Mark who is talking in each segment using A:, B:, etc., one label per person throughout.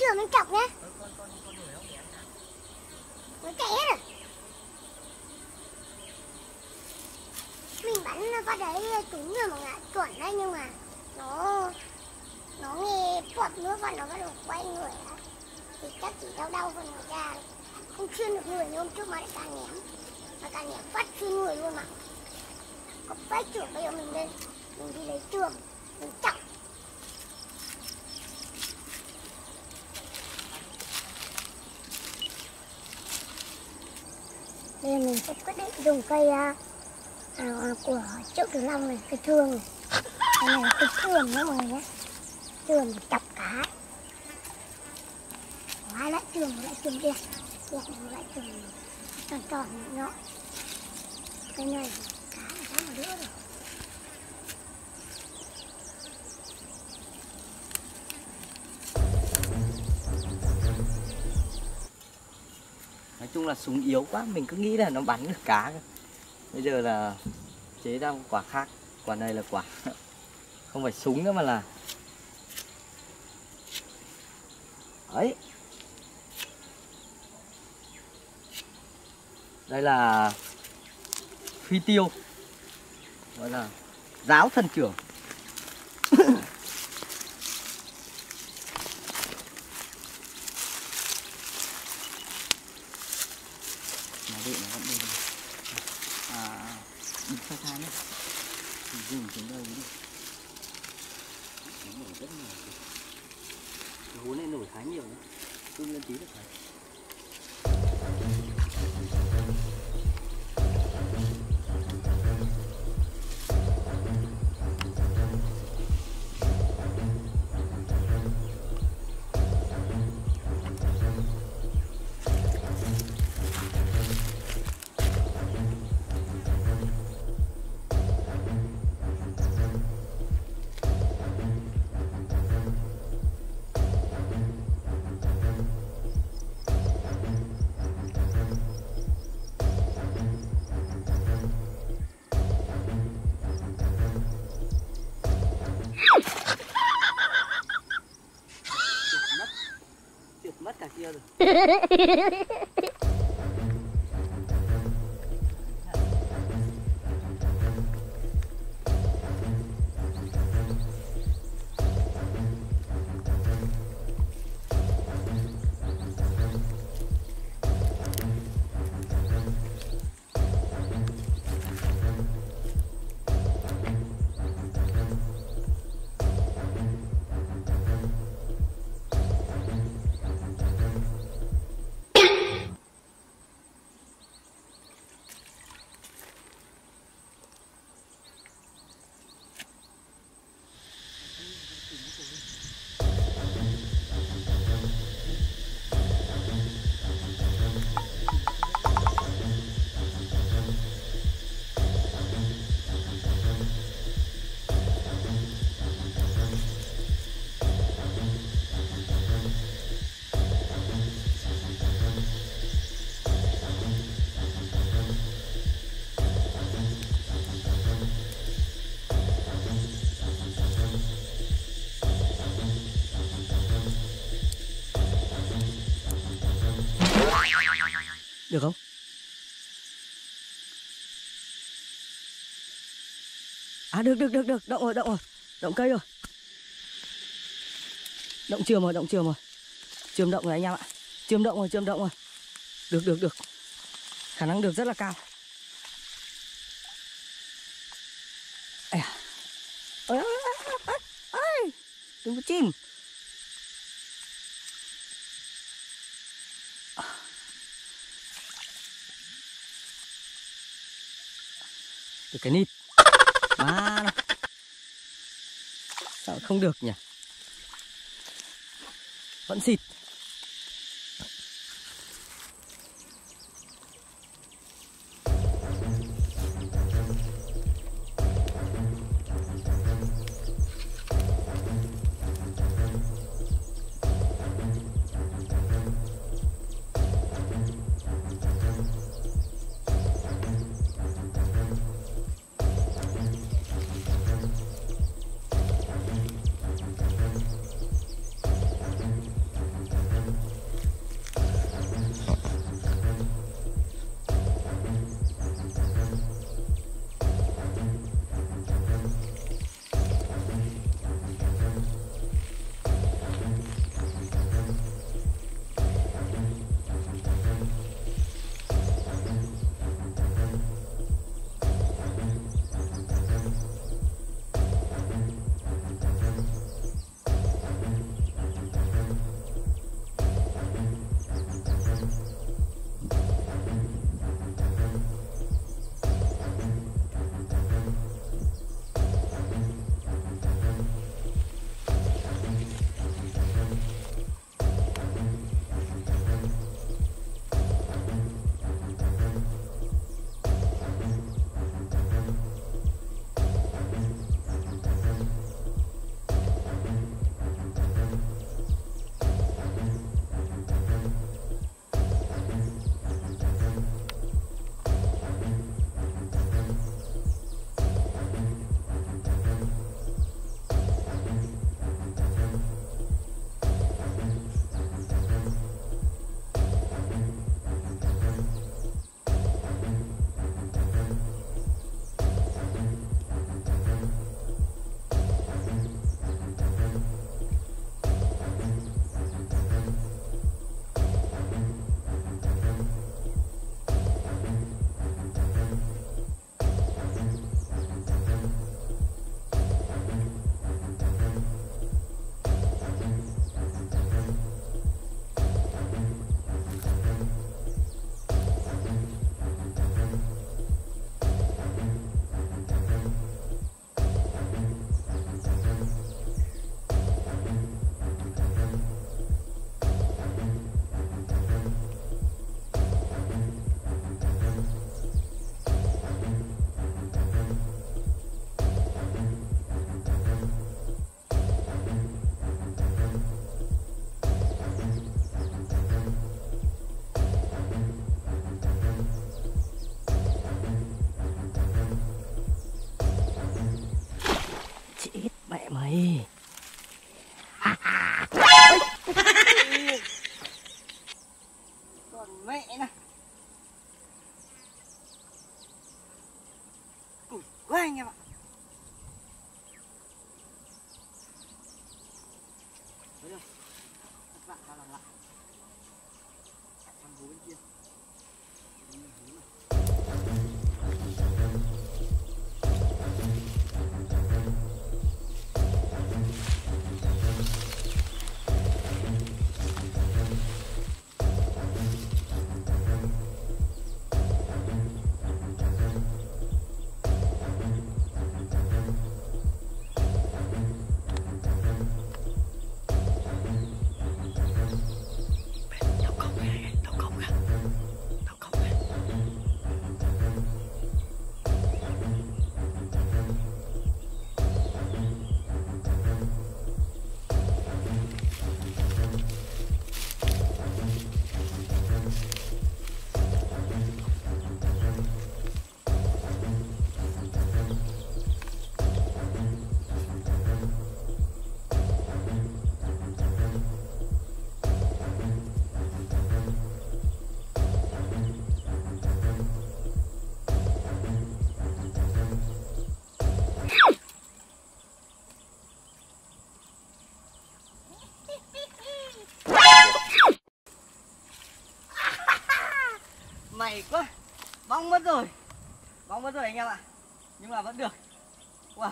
A: chưa mình chọc nhé. Nó chạy hết rồi. Mình bắn nó vào đấy trúng rồi mọi người ạ, chuẩn đấy, nhưng mà nó nghe bọt nước và nó bắt đầu quay người ạ. Thì chắc chỉ đau thôi, người ra không xuyên được người như hôm trước mà lại càng ném. Mà càng ném phát xuyên người luôn mà. Có bác trưởng bây giờ mình lên, mình đi lấy trường, mình chọc. Bây giờ mình sẽ quyết định dùng cây của Triệu Tử Long này, cây thương này. Đây này là cây thương đó mọi người nhé. Trường để chọc cá. Có hai loại trường, một loại trường đẹp, một loại trường tròn tròn nhọn. Cây này cá là cá mà đỡ rồi.
B: Nói chung là súng yếu quá, mình cứ nghĩ là nó bắn được cá cơ. Bây giờ là chế ra một quả khác. Quả này là quả không phải súng nữa mà là ấy. Đây là phi tiêu, gọi là giáo thần trưởng. Nó vẫn đi đi xa xa nhé, mình dừng xuống đây đi. Nó nổi rất nhiều, cái hố này nổi khá nhiều đấy, tung lên tí được phải. Mất cả kia rồi. Được không? À được, động rồi, động cây rồi. Động chườm rồi. Chườm động rồi anh em ạ. Chườm động rồi. Được. Khả năng được rất là cao. Ôi, đừng có chim. Được cái nít. Má nó. Sao không được nhỉ? Vẫn xịt. Còn mẹ này. Củ quá anh em ạ. Thấy không? Các bạn ta làm lại. Con hú bên kia. May quá, bong mất rồi anh em ạ, nhưng mà vẫn được. Wow,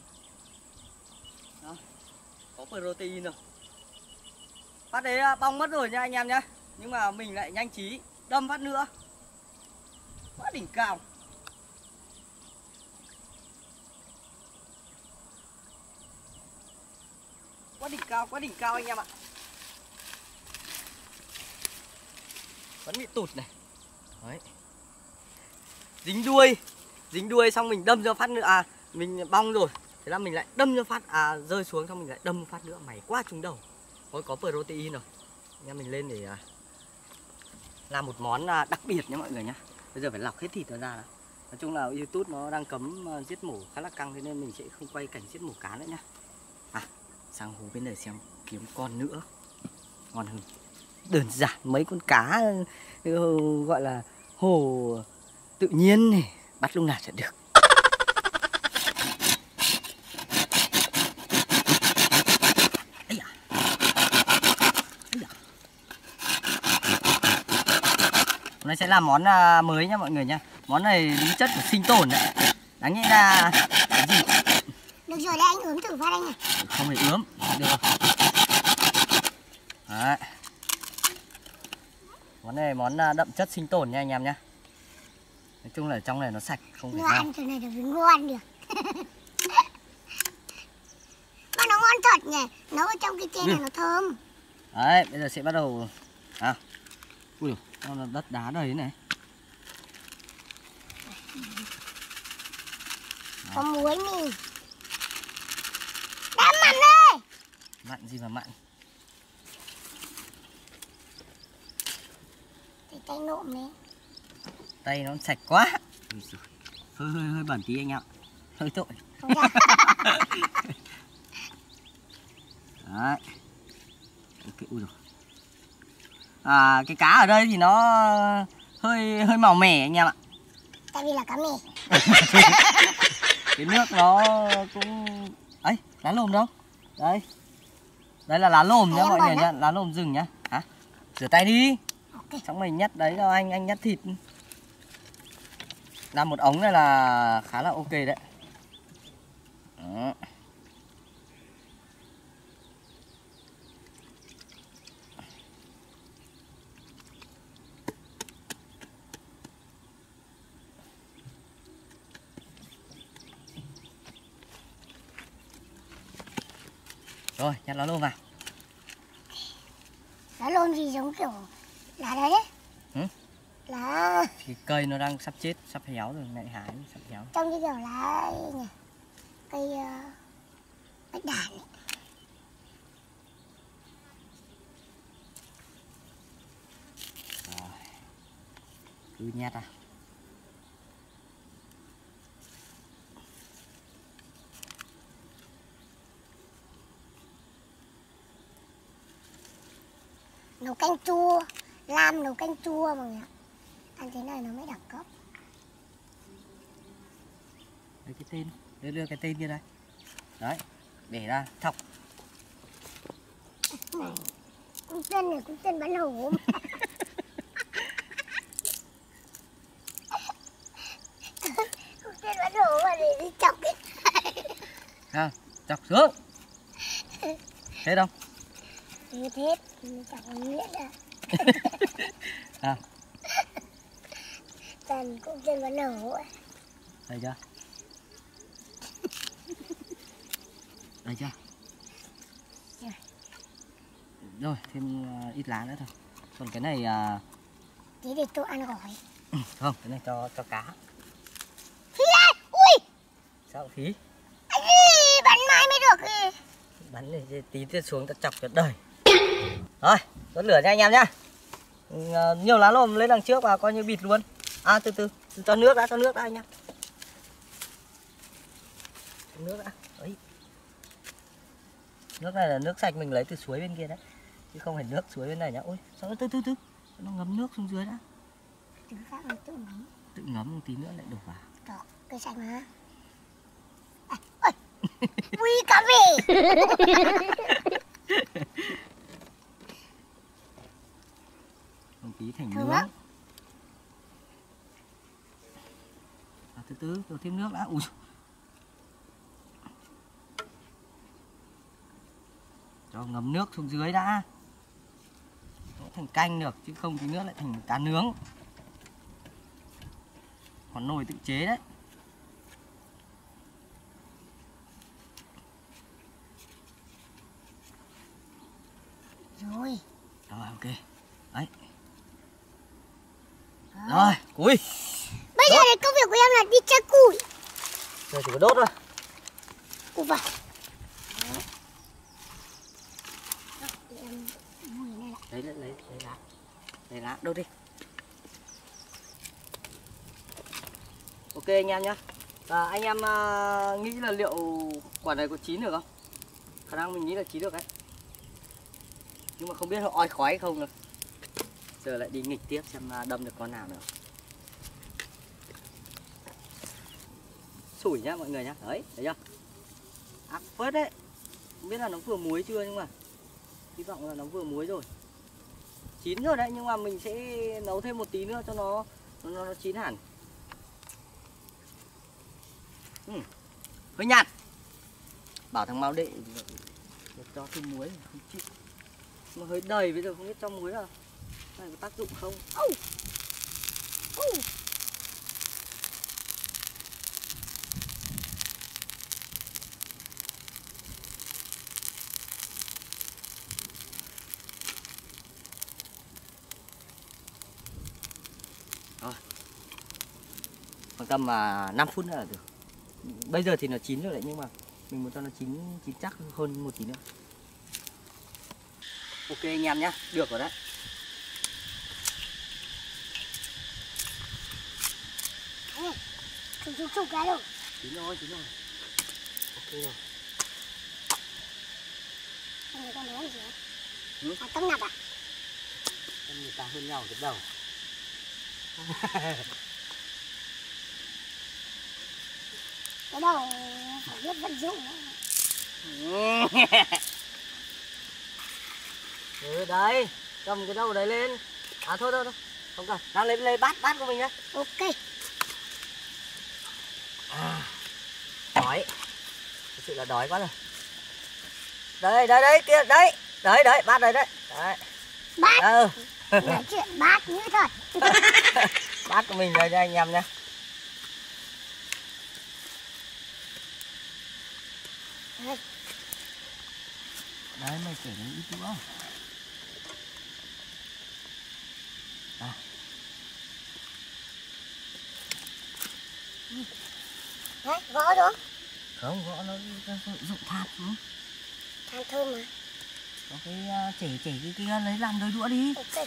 B: đó, có protein rồi. Phát đấy bong mất rồi nha anh em nhá, nhưng mà mình lại nhanh trí đâm phát nữa, quá đỉnh cao. Quá đỉnh cao anh em ạ. Vẫn bị tụt này. Đấy. Dính đuôi xong mình đâm cho phát nữa, mình bong rồi, thế là mình lại đâm cho phát, rơi xuống xong mình lại đâm phát nữa, mày quá trúng đầu. Thôi có protein rồi, nha, mình lên để làm một món đặc biệt nhé mọi người nhé. Bây giờ phải lọc hết thịt nó ra đã. Nói chung là YouTube nó đang cấm giết mổ khá là căng, thế nên mình sẽ không quay cảnh giết mổ cá nữa nhá. Sang hồ bên này xem kiếm con nữa ngon hơn. Đơn giản mấy con cá gọi là hồ tự nhiên này, bắt lúc nào sẽ được. Hôm nay sẽ làm món mới nha mọi người nha. Món này đúng chất của sinh tồn đấy. Đáng nghĩ là cái gì?
A: Được rồi đấy, anh ướm thử phát anh này.
B: Không phải ướm, được rồi. Đấy. Món này món đậm chất sinh tồn nha anh em nhá. Nói chung là ở trong này nó sạch, không phải
A: ăn từ này được với ngô ăn được. Mà nó ngon thật nhỉ, nấu ở trong cái chén này nó thơm.
B: Đấy, bây giờ sẽ bắt đầu ui, nó đất đá đầy này.
A: Có muối mì. Đã mặn đây.
B: Mặn gì mà mặn?
A: Thì tay nộm đấy.
B: Tay nó sạch quá. Hơi bẩn tí anh ạ. Hơi tội. Đấy. Ok, ui rồi. Cái cá ở đây thì nó hơi màu mè anh em ạ.
A: Tại vì là cá mè.
B: Cái nước nó cũng ấy, lá lồm đâu? Đây. Đây là lá lồm nhá mọi người nhá, lá lồm rừng nhá. Rửa tay đi.
A: Okay.
B: Xong mình nhắc đấy cho anh nhắc thịt. Làm một ống này là khá là ok đấy. Đó. Rồi, nhặt lá lồm vào.
A: Lá lồm gì giống kiểu lá đấy đấy.
B: Ừ?
A: Lá...
B: Thì cây nó đang sắp chết, sắp héo rồi, mẹ hái sắp héo.
A: Trông như kiểu lá nhỉ? Cây bạch đàn ấy.
B: Rồi. Cứ nhét ra.
A: nấu canh chua, Lam nấu canh chua mọi người ạ. Ăn thế này nó mới đẳng cấp.
B: Lấy cái tên, đưa cái tên kia đây. Đấy, để ra thọc.
A: Này, cũng tên bắn hổ. Cũng tên bắn hổ mà để đi chọc cái này.
B: À, chọc xuống. Thế đâu?
A: Hết hết, mình chọc con Nguyễn à.
B: À,
A: Tên cũng tên bắn hổ.
B: đây chưa? Đây chưa? Rồi, thêm ít lá nữa thôi. Còn cái này
A: Thế để tôi ăn gỏi.
B: không, cái này cho cá.
A: Phi ơi, ui.
B: Sao phí?
A: Anh đi bắn mãi mới được gì.
B: Bắn này tíទៀតxuống ta chọc cho đời. Rồi, đốt lửa nha anh em nhá. Nhiều lá lồm lên đằng trước và coi như bịt luôn. À từ từ cho nước đã anh nhá. Cho nước đã. Đấy. Nước này là nước sạch mình lấy từ suối bên kia đấy. Chứ không phải nước suối bên này nhá. Ôi, sao từ từ nó ngấm nước xuống dưới đã.
A: Thứ khác là tự ngấm.
B: Tự ngấm một tí nữa lại đổ vào.
A: Đó, cây sạch mà. À, ôi, ui cá về.
B: Một tí thành
A: Thơm
B: nướng.
A: lắm.
B: À, từ từ đổ thêm nước đã. Ui. Cho ngấm nước xuống dưới đã. Nó thành canh được chứ không tí nữa lại thành cá nướng. Còn nồi tự chế đấy.
A: Rồi.
B: Rồi ok. Đấy. Rồi, củi.
A: Bây giờ thì công việc của em là đi chặt củi.
B: Giờ chỉ có đốt thôi.
A: Ủa vậy. Em mùi này lại.
B: Lấy lá. Lấy lá đốt đi. Ok anh em nhá. Anh em nghĩ là liệu quả này có chín được không? Khả năng mình nghĩ là chín được đấy. Nhưng mà không biết nó oi khói hay không nữa. Giờ lại đi nghịch tiếp xem đâm được con nào nữa. Sủi nhá mọi người nhá. Đấy, thấy chưa? Ác phết đấy. Không biết là nó vừa muối chưa nhưng mà hy vọng là nó vừa muối rồi. Chín rồi đấy nhưng mà mình sẽ nấu thêm một tí nữa cho nó chín hẳn. Hơi nhạt. Bảo thằng Mao Đệ cho thêm muối không chịu. Mà hơi đầy bây giờ không biết cho muối là có tác dụng không. Rồi. Khoảng tầm 5 phút nữa là được. Bây giờ thì nó chín rồi đấy nhưng mà mình muốn cho nó chín chắc hơn một tí nữa. Ok anh em nhá, được rồi đấy.
A: Chụp cái đâu.
B: Chín rồi. Ok rồi.
A: Anh người ta nói gì
B: Ừ?
A: à? Tấm nạp à?
B: Em người ta hơn nhau cái đầu.
A: Cái đầu phải biết vận dụng nữa.
B: Ừ đấy, cầm cái đầu đấy lên. À thôi, không cần. Đang lấy bát của mình nhá.
A: Ok.
B: Đói. Thực sự là đói quá rồi. Đây kia, đấy. Đấy, bát đây đấy. Đấy.
A: Bát. Nói chuyện bát nữa thôi.
B: Bát của mình đây cho anh em nhá.
A: Đây.
B: Đấy mày kể đến ít nữa.
A: Đấy, gõ đúng.
B: Không, gõ nó dụng than xuống.
A: Than thơm mà.
B: Có cái chảy cái kia lấy làm đôi đũa đi.
A: Ok.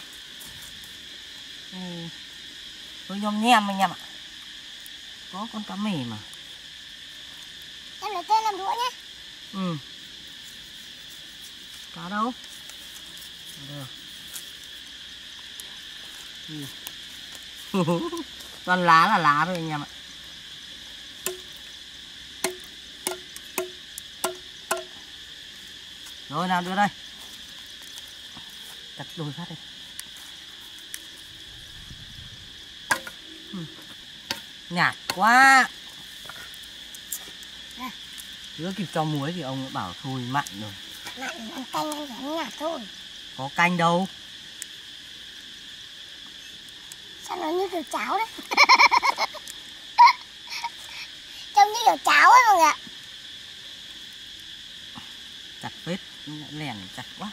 B: Tôi nhom nhem anh em ạ. Có con cá mè mà.
A: Em lấy tên làm đũa nhé.
B: Cá đâu? Đây. Toàn lá là lá thôi anh em ạ. Rồi nào đưa đây. Chặt đôi phát đây. Nhạt quá. Chưa kịp cho muối thì ông bảo thôi mặn rồi.
A: Mặn ăn canh ăn chỉ nhạt thôi.
B: Có canh đâu.
A: Sao nó như kiểu cháo đấy. Trông như kiểu cháo ấy mọi người ạ.
B: Chặt vết lèn chặt quá.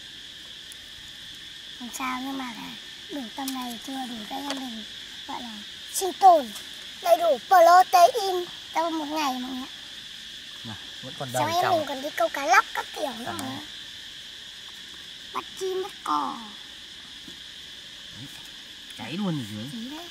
A: Không sao, nhưng mà là đủ tầm này chưa đủ cho anh em mình gọi là sinh tồn, đầy đủ protein trong một ngày mọi người ạ.
B: Nào, vẫn còn đầu
A: Xong em
B: trong.
A: mình còn đi câu cá lóc các kiểu nữa mà. Bắt chim bắt cò.
B: Cháy luôn ở dưới.
A: Gì đấy.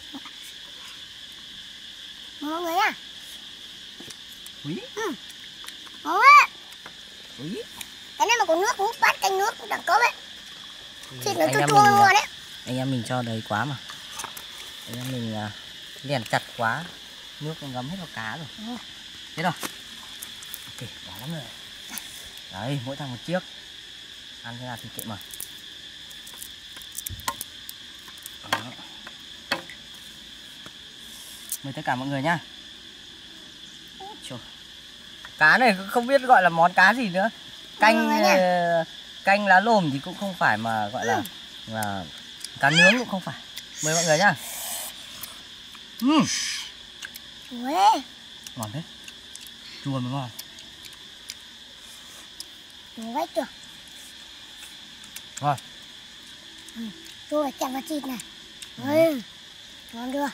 A: Mọi người à.
B: Úi.
A: Mọi người ạ.
B: Úi.
A: Cái này mà có nước hút bát canh nước cũng đẳng cấp ấy. Thịt nó
B: Anh
A: chua
B: em
A: chua
B: mình
A: ngon đấy.
B: anh em mình cho đầy quá mà. Anh em mình lèn chặt quá, nước nó ngấm hết vào cá rồi. Thế rồi. Ok, đã lắm rồi. Đấy, mỗi thằng một chiếc. Ăn thế nào thì kệ mà. Đó. Mời tất cả mọi người nhá. Trời. Cá này không biết gọi là món cá gì nữa. Canh lá lồm thì cũng không phải, mà gọi là cá nướng cũng không phải. Mời mọi người nhá.
A: Ui.
B: Ngon thế. Chua mới ngon.
A: Chua vách chưa?
B: Rồi.
A: Chua chạm vào thịt này. Ngon chưa?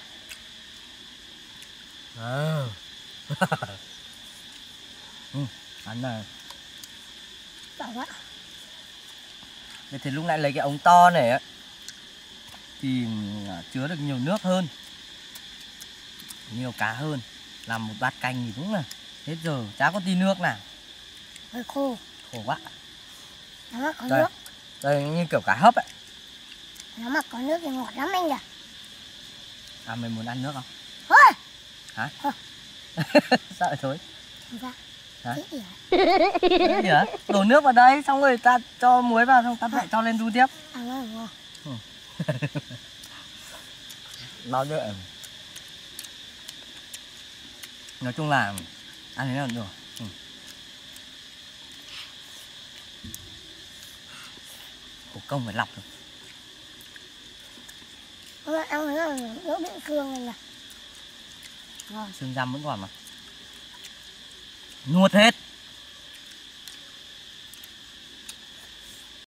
B: Ăn này.
A: Bảo quá.
B: Thì lúc nãy lấy cái ống to này á thì chứa được nhiều nước hơn, nhiều cá hơn. Làm một bát canh thì đúng là hết giờ, chả có tí nước nào.
A: Hơi khô.
B: Khổ quá.
A: Nó mà có
B: Đây.
A: nước.
B: Đây như kiểu cá hấp ấy.
A: Nó mà có nước thì ngọt lắm anh nhỉ.
B: À, mày muốn ăn nước không?
A: Thôi.
B: Hả?
A: Thôi.
B: Sao lại thối?
A: Không sao.
B: Hả?
A: Thế gì hả?
B: Cái gì hả? Đổ nước vào đây xong rồi ta cho muối vào, xong ta lại cho lên đun tiếp.
A: À ngon.
B: Bao nhiêu em? Nói chung là ăn thế nào cũng được. Khổ công phải lọc rồi.
A: Hôm nay ăn thế là đỡ bị cương này nè.
B: Xương răm vẫn còn mà. Nuốt hết.